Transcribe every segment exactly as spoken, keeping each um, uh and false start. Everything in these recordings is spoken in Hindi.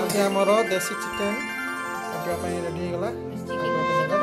ये आमर देसी चिकेन काटिया रेडी हो गला।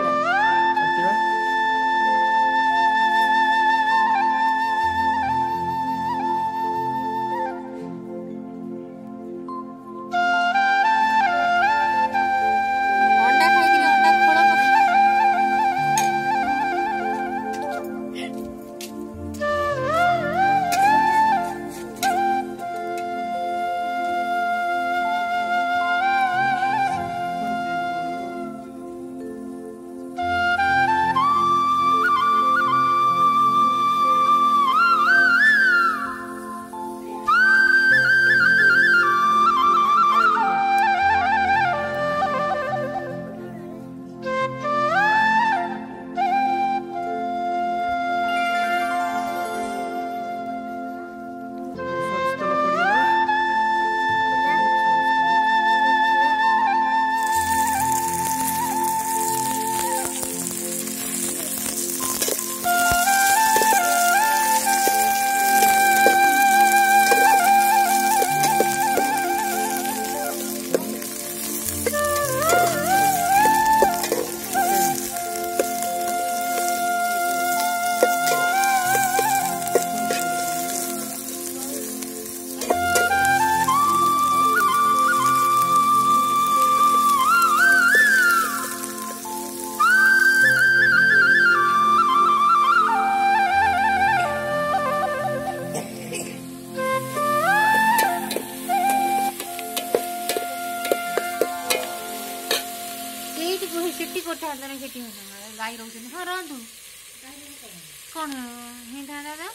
गाई रोज हाँ रंतु कौन दादा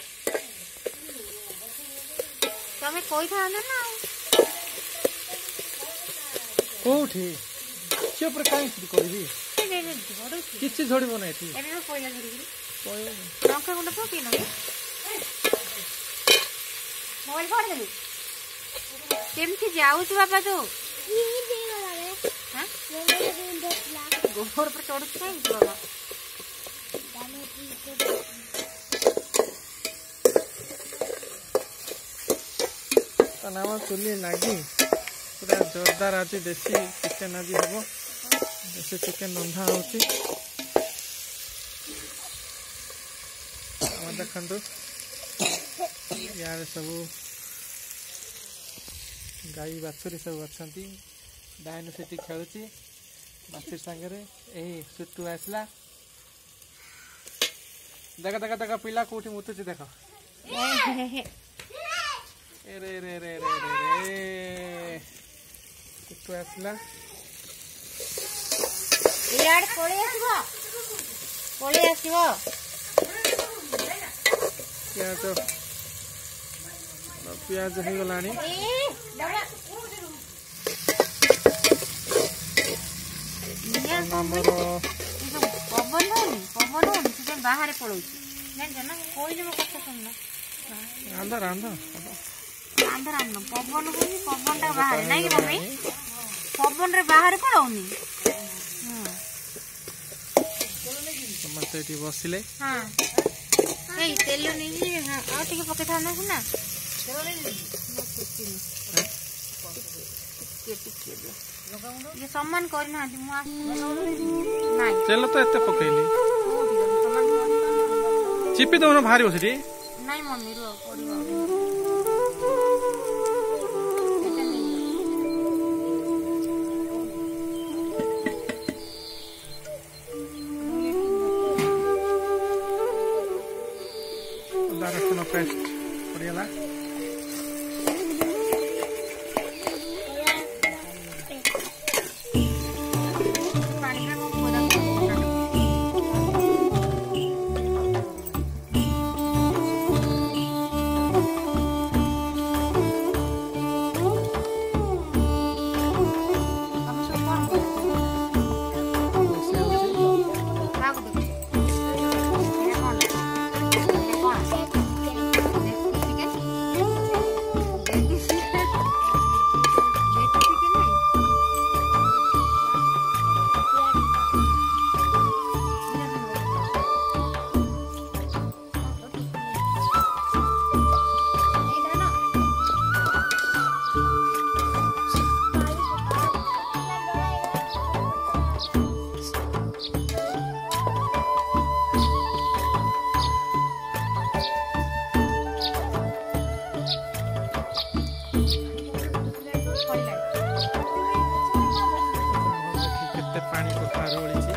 तमें कही था ना कोठी से ऊपर काई करबी किछि झड़बो नै थी एने रो कोइला झड़ी कोइ लंका गुंड पकी न मोबाइल फोड़ देलु केमथि जाउछ बाबा तो ई दे गला रे हां गोबर पर चढ़ के बाबा तनावा चुली लागी पूरा जोरदार आज देसी चिकेन आज हम देसी चिकेन रंधा होची देखु यार सब गाई बाछुरी सब अच्छा डायन से खेलुची बाछुरी सांगे यही सुटू आसला देख देख देख पिला कौटी मुतुची देख रे रे रे रे रे रे सुटू आसला यार पळे आसीबो पळे आसीबो प्याज प्याज हो गलानी हमर पवन होनी पवन होनी से बाहर पळौची जान ना कोई जे कथा सुनना अंदर अंदर अंदर अंदर पवन होनी पवन टा बाहर नहीं कि मम्मी पवन रे बाहर पळौनी हां समस्त एठी बसिले हां ए तेल नहीं हां आ ठीक पके था ना सुना तेल नहीं ये सम्मान करना नहीं तेल तो एते पकैली चिपी दउन भारी होसी नहीं मम्मी रो पड़िबो रसुन पेस्ट पड़ीगला କଖାରୁ ଓଳିଛି।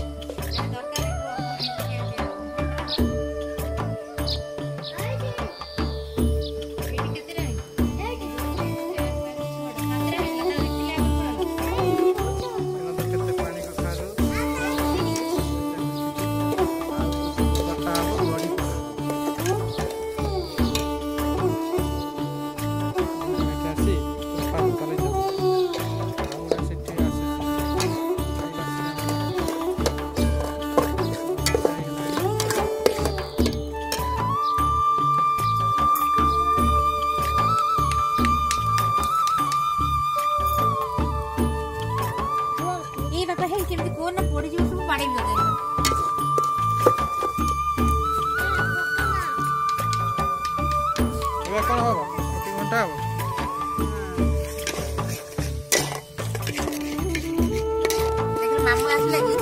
कौन हम गोटे घंटा हम मामू आसले कि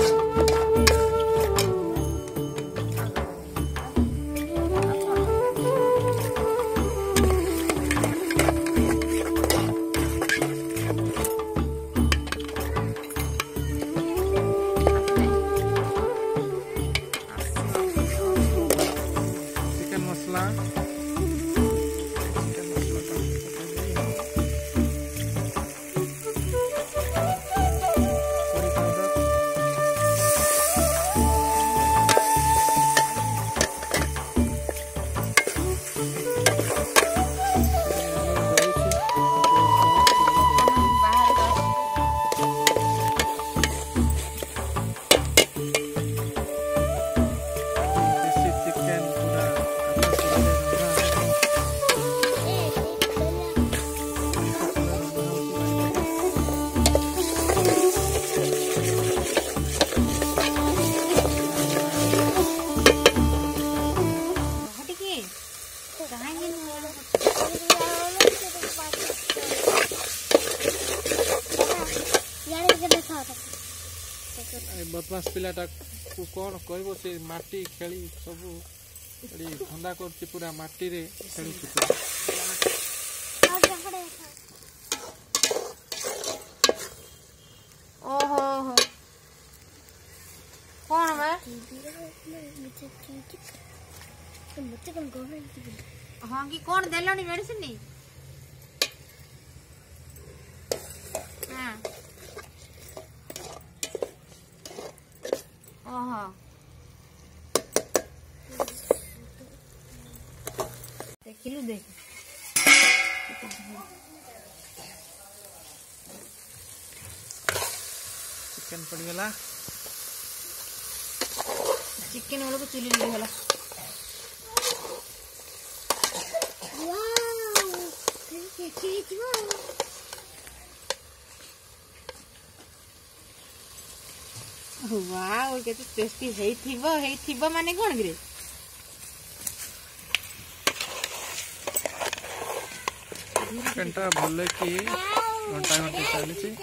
चिकन मसला बदमाश पिलाटा को कौन कहब से माटी खेली सब धंदा कर पूरा माटी रे खेली ओहो हो कौन बा हाँ कि कौन देलनी मेडिसिन नहीं हाँ ओहो देखिलु देख चिकन पड़गला चिकन वाला को चुली ले होला वाह केते टेस्टी हेई थिबो हेई थिबो माने कोन रे चिकनटा भले कि घंटा घंटे चली छी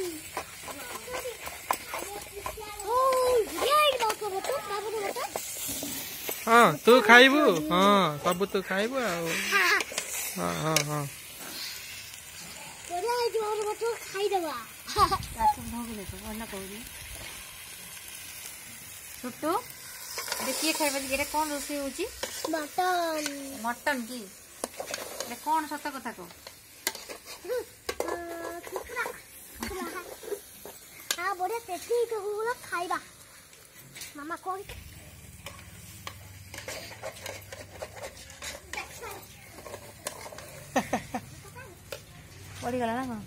हाँ तू खाइबू हाँ सब तू खाइबू हाँ हाँ हाँ छोटू देखिए खाइबा कि कौन रोषे होची मटन मटन की ले कौन सत कथा को हां बड़े टेस्टी को बोला खाइबा मामा कौन पड़ी गला ना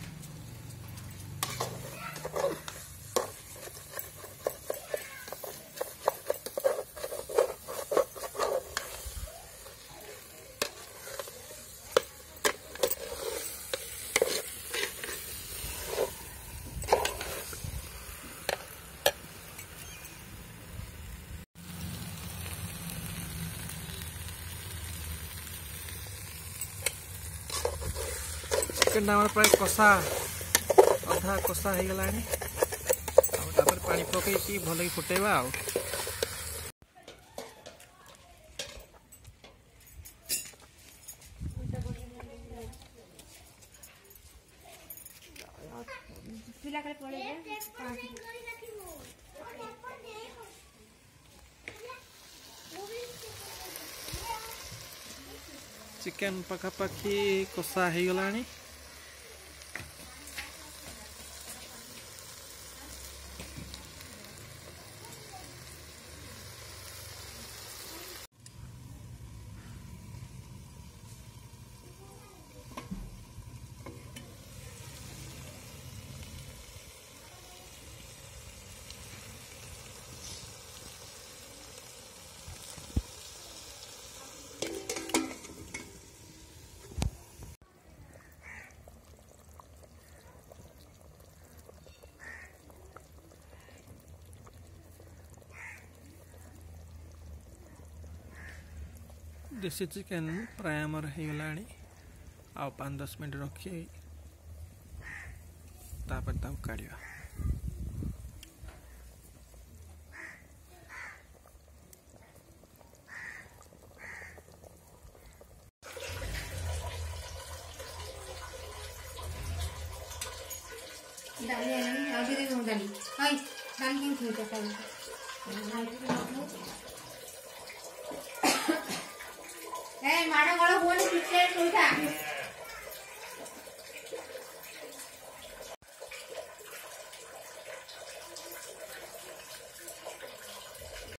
चिकन प्राय कषा अधा कषा हो गला पानी पकई भल फुटेबा आ पिला खाली पड़े चिकेन पखापाखि कषा हो गलानी देसी चिकेन प्राय आमर हो गला आ पाँच दस मिनट रखी तापर ताऊ काढ़िया डाली आनी आगे दे दो डाली हाय डाल के छोड़ देता हूं ए माडा गळ होनी पिछे छोटा